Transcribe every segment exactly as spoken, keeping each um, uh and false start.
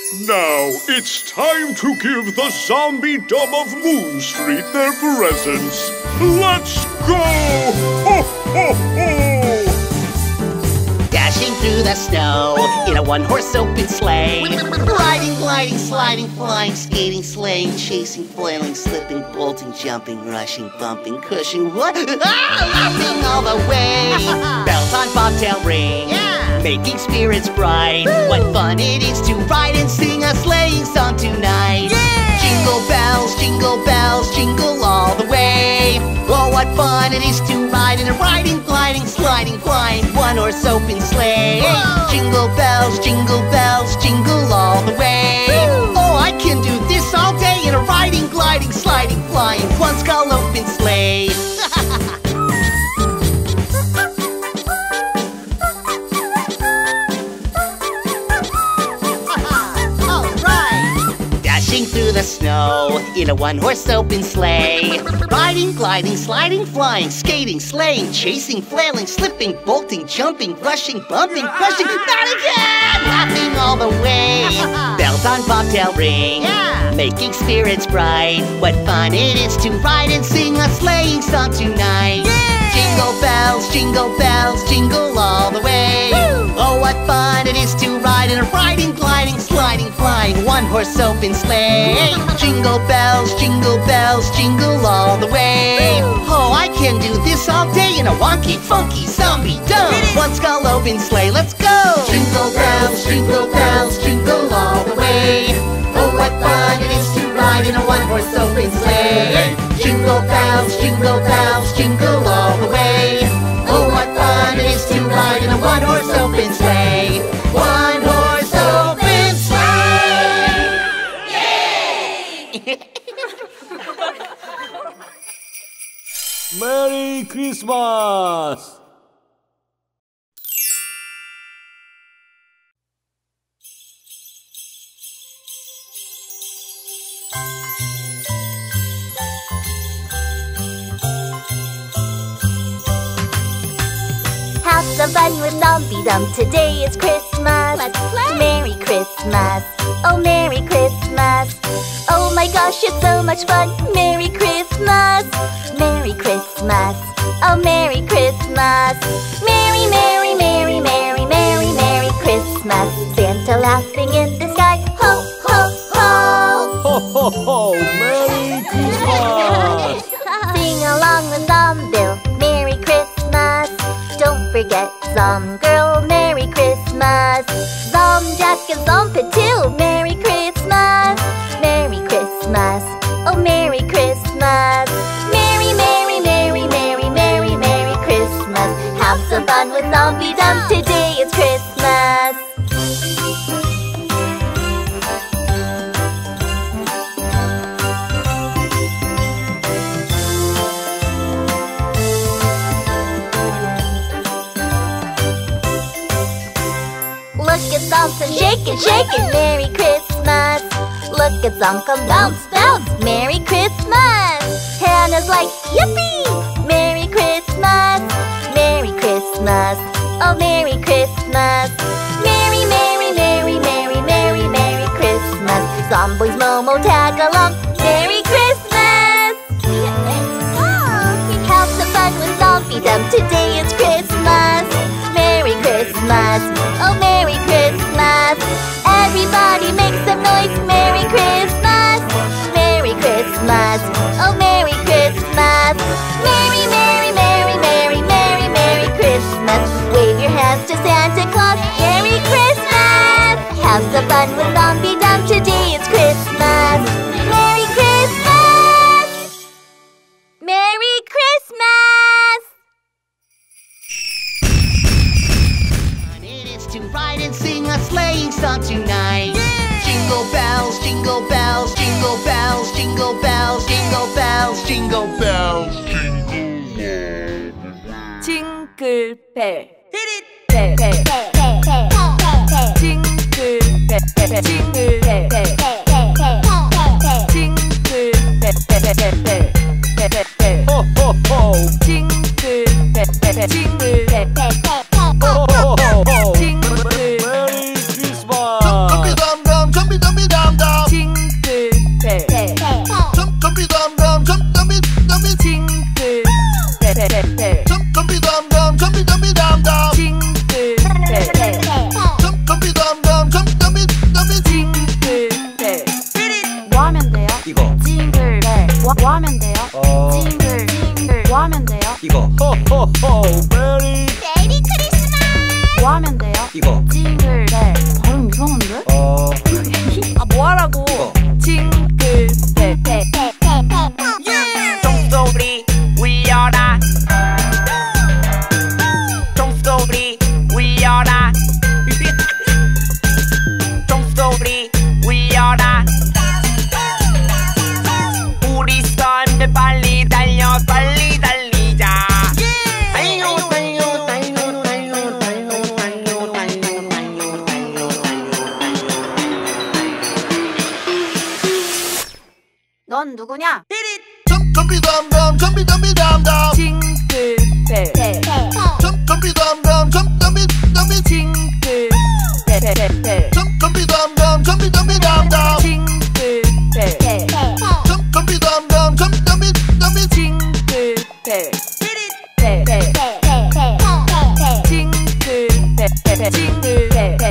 Now it's time to give the zombie dom of Moon Street their presents. Let's go! Ho, ho, ho! Dashing through the snow in a one-horse open sleigh. Riding, gliding, sliding, flying, skating, sleighing, chasing, flailing, slipping, bolting, jumping, rushing, bumping, cushing, what? Ah, laughing all the way. Bells on bobtail ring, yeah. Making spirits bright. Woo. What fun it is to ride and sing a sleighing song tonight. Yeah. Jingle bells, jingle bells, jingle all the way. Oh, what fun it is to ride in a riding, gliding, sliding, flying, one-horse open sleigh. Whoa. Jingle bells, jingle bells, jingle all the way. Woo. Oh, I can do this all day in a riding, gliding, sliding, flying, one-skull open sleigh. Through the snow in a one-horse open sleigh. Riding, gliding, sliding, flying, skating, sleighing, chasing, flailing, slipping, bolting, jumping, rushing, bumping, crushing, not again! Laughing all the way. Bells on bobtail ring, yeah. Making spirits bright. What fun it is to ride and sing a sleighing song tonight. Yeah. Jingle bells, jingle bells, jingle all the way. Woo. Oh, what fun it is to ride in a riding, gliding, sliding, flying, one-horse open sleigh. Jingle bells, jingle bells, jingle all the way. Oh, I can do this all day in a wonky, funky, zombie dome. One-skull open sleigh, let's go! Jingle bells, jingle bells, jingle all the way. Oh, what fun it is to ride in a one-horse open sleigh. Jingle bells, jingle bells, jingle all the way. Oh, what fun it is to ride in a one-horse open sleigh. One-horse open sleigh! Yay! 메리 크리스마스! Have some fun with Zombie Dum. Today is Christmas. Let's play. Merry Christmas. Oh, Merry Christmas. Oh my gosh, it's so much fun. Merry Christmas. Merry Christmas. Oh, Merry Christmas. Merry, Merry, Merry, Merry, Merry, Merry Christmas. Santa laughing in the sky. Ho, ho, ho. Ho, ho, ho. Merry Christmas. Sing along with Zombie. Merry Christmas. Don't forget Zom Girl, Merry Christmas. Zom Jack and Zompet too, Merry Christmas. Merry Christmas, oh Merry Christmas. Merry, Merry, Merry, Merry, Merry, Merry Christmas. Have some fun with Zombie Dum. Today is Christmas. Look at Zomson shake it, shake it, Merry Christmas. Look at Zom come bounce, bounce, Merry Christmas. Hannah's like, yippee, Merry Christmas. Merry Christmas, oh Merry Christmas. Merry, Merry, Merry, Merry, Merry, Merry Christmas. Zomboys Momo tag along, Merry Christmas. Have some fun with Zombie Dum. Today is Christmas. Merry Christmas, oh Merry Christmas. Everybody make some noise, Merry Christmas. Merry Christmas, oh Merry Christmas. Merry, Merry, Merry, Merry, Merry, Merry Christmas. Wave your hands to Santa Claus, Merry Christmas. Have some fun with Zombie Dum. Today is Christmas. Merry Christmas. Merry Christmas. To ride and sing a sleighing song tonight. Yeah! Jingle bells, jingle bells, jingle bells, jingle bells, jingle bells, jingle bells, jingle 징글벨 벨, 벨, 징글벨, 징글벨, 징글벨, 호호호, 징글벨, 징글벨, 호호호, 징글. 메리 크리스마스! 좀비 이거. 징글벨. 발음 이상한데? 어. 아 뭐하라고? 징글벨. 벨. 종소리 울려라. 종소리 울려라. 종소리 울려라. 우리 썰매 빨리 달려 빨리 달리자. 달려 달려 달려 달려 달려 달려 달려 달려 달려 넌 누구냐? 점비담담 점비담비담담 징글벨. 벨. 점비담담 점비담비 징글벨. 벨. 점비담담 점비담비담담 징글벨. 벨. 점비담담 점비담비 징글벨. 벨. 벨. 징글벨. 징글벨. 징글벨.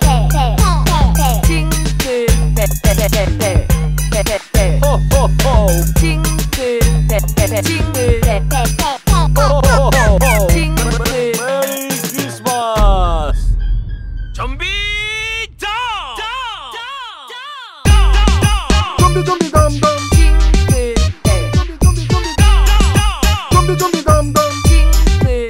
징글벨. 호호호. 징글벨. 징글벨. 호호호. 징글. 메리 크리스마스. 좀비 점! 점비 점비담담 징글벨. 점비 점비담담 징글벨.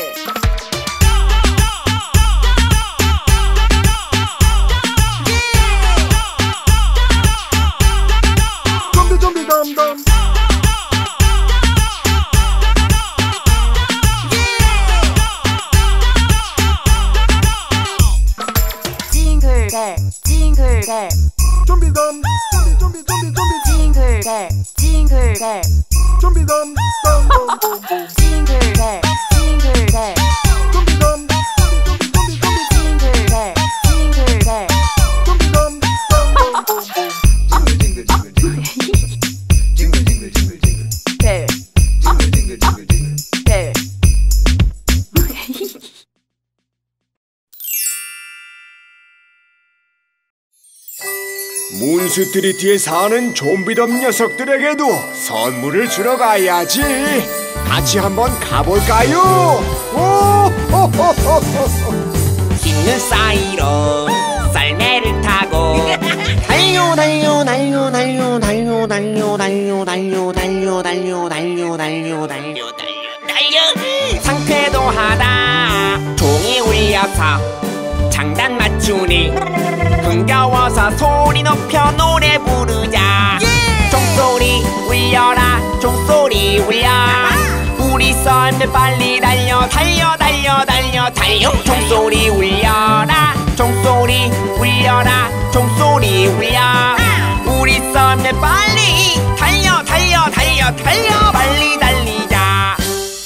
점비 점비담담 징글벨. 징글벨. 점비담 점비 점비 점비 점비 징글벨. 징글벨. 점비담 땀땀 징글벨. 징글벨. 점비담 점비 점비 점비 징글벨. 징글벨. 점비담 땀땀 징글 징글 징글 징글. 징글 징글 징글 징글. 벨. 징글 징글 징글 징글. 벨. 몬스트리티에 사는 좀비덤 녀석들에게도 선물을 주러 가야지. 같이 한번 가볼까요? 오호호호호. 흰눈 사이로 썰매를 타고 달려 달려 달려 달려 달려 달려 달려 달려 달려 달려 달려 달려 달려 달려 달려 상쾌도 하다. 종이 울려서 장단 맞추니 흥겨워서 소리 높여 노래 부르자. 종소리 울려라 종소리 울려. 우리 썰매 빨리 달려 달려 달려 달려 달려. 종소리 울려라 종소리 울려라 종소리 울려. 우리 썰매 빨리 달려 달려 달려 달려 빨리 달리자.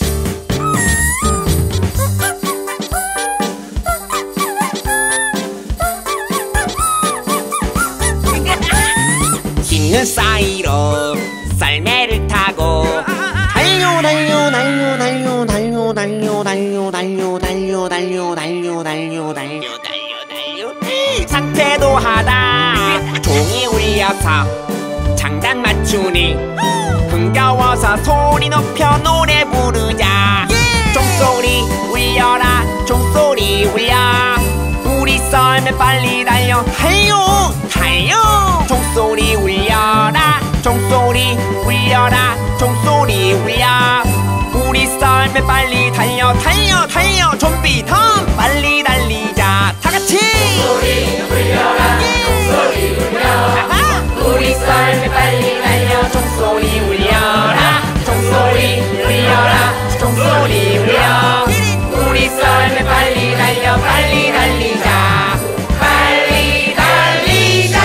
흰눈 사이로 썰매를 타고 달려 달려 달려 달려 달려 달려 달려 달려 달려 달려 달려 달려 달려 달려 달려 상태도 하다. 종이 울려서 장단 맞추니 흥겨워서 소리 높여 노래 부르자. 종소리 울려라 종소리 울려. 우리 썰매 빨리 달려 달려 달려. 종소리 울려라 종소리 울려라 종소리 울려. 우리 썰매 빨리 달려 달려 달려. 좀비덤 빨리 달리자 다같이. 종소리 울려라 종소리 울려. 우리 썰매 빨리 달려 종소리 울려라 종소리 울려라 종소리 울려. 우리 썰매 빨리 달려 빨리 달리자 빨리 달리자.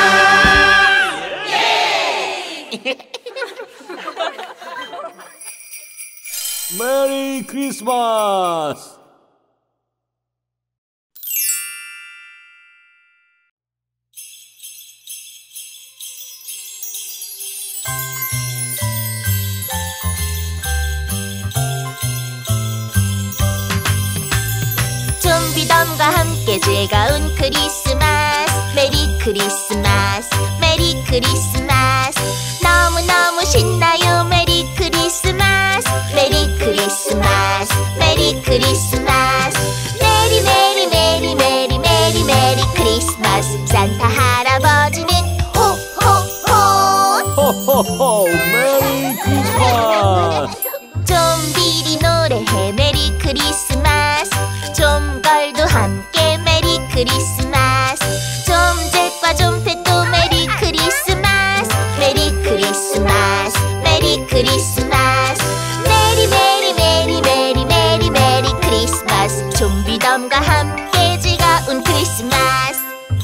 메리 크리스마스. 좀비덤과 함께 즐거운 크리스마스. 메리 크리스마스 메리 크리스마스. 너무너무 신나요. 메리 크리스마스 메리 크리스마스 메리 크리스마스. 메리 메리 메리 크리스마스. 좀재과 좀패도 메리 크리스마스. 메리 크리스마스. 메리 크리스마스. 메리 메리 메리 메리 메리 메리 크리스마스. 좀비덤과 함께 즐거운 크리스마스.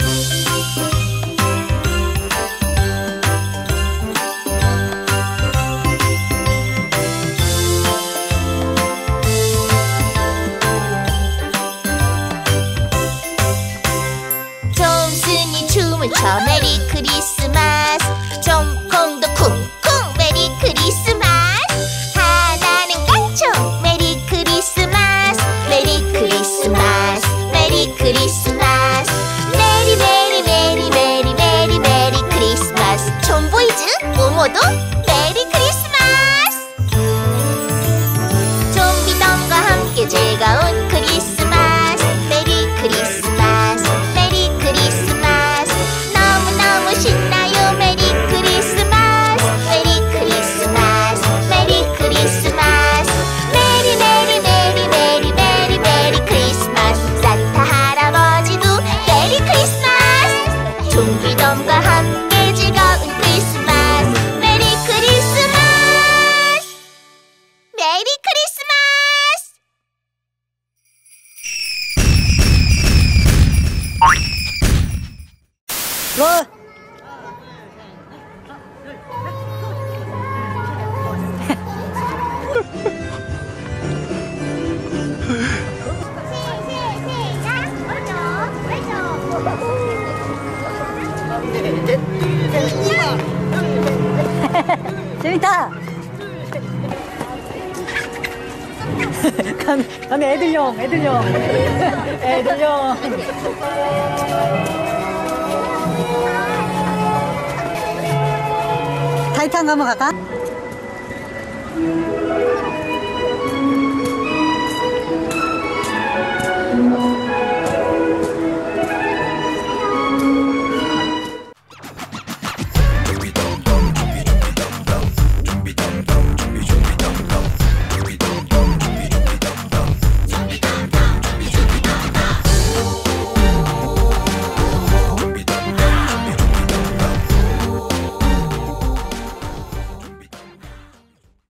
좀순이 춤을 춰 메리 크리스마스. 좀콩도 쿵쿵 메리 크리스마스. 하나는 깡총 메리 크리스마스. 메리 크리스마스. 메리 크리스마스. 메리 메리 메리 메리 메리 메리 크리스마스. 좀보이즈 모모도 메리 크리스마스. 좀비덤과 함께 즐거운 크리스마스. 메리 크리스마스. 메리 크리스마스. 너무너무 신나요 메리 크리스마스. 메리 크리스마스. 메리 크리스마스. 메리 메리 메리 메리 메리 메리 크리스마스. 산타 할아버지도 메리 크리스마스. 좀비덤과 함께 즐거운 크리스마스. 메리 크리스마스. 메리 크리스마스. 뭐? 재밌다. 강, 강 애들용, 애들용, 애들용. 타이탄 한번 갈까?